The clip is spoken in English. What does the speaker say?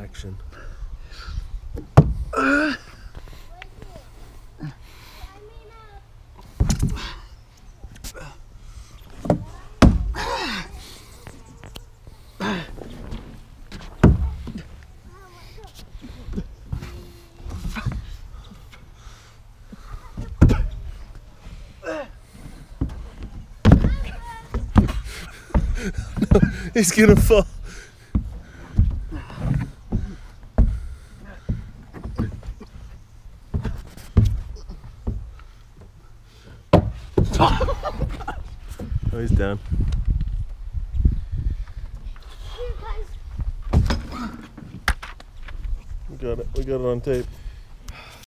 action. No, he's gonna fall. Oh, he's down. We got it. We got it on tape.